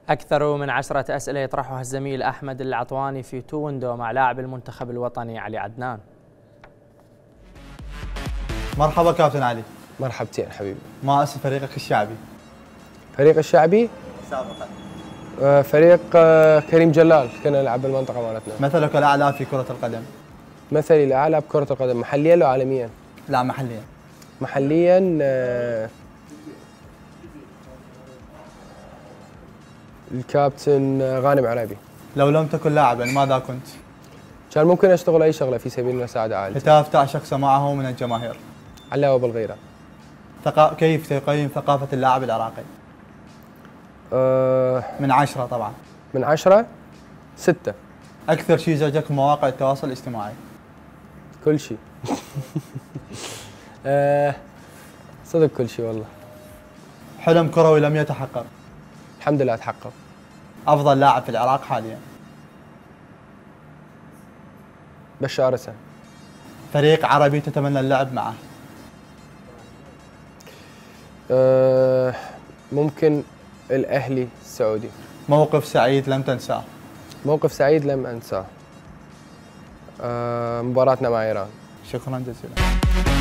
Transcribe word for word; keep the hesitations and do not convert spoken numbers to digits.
أكثر من عشرة أسئلة يطرحها الزميل أحمد العطواني في تو ويندو مع لاعب المنتخب الوطني علي عدنان. مرحبا كابتن علي. مرحبتين حبيبي. ما اسم فريقك الشعبي؟ فريق الشعبي؟ سابقا. آه فريق آه كريم جلال، كنا نلعب بالمنطقة مالتنا. مثلك الأعلى في كرة القدم؟ مثلي الأعلى بكرة القدم، محليا لو عالميا؟ لا محليا. محليا آه الكابتن غانم عرابي. لو لم تكن لاعبا ماذا كنت؟ كان ممكن اشتغل اي شغله في سبيل مساعده عائلتي. هتاف تعشق سماعه من الجماهير؟ علاوه بالغيره. ثقا... كيف تقيم ثقافه اللاعب العراقي؟ أه من عشرة طبعا. من عشرة ستة. اكثر شيء زعجك مواقع التواصل الاجتماعي؟ كل شيء. أه صدق كل شيء والله. حلم كروي لم يتحقق؟ الحمد لله تحقق. افضل لاعب في العراق حاليا؟ بشار اسد. فريق عربي تتمنى اللعب معه؟ أه ممكن الاهلي السعودي. موقف سعيد لم تنساه؟ موقف سعيد لم انساه. أه مباراتنا مع ايران. شكرا جزيلا.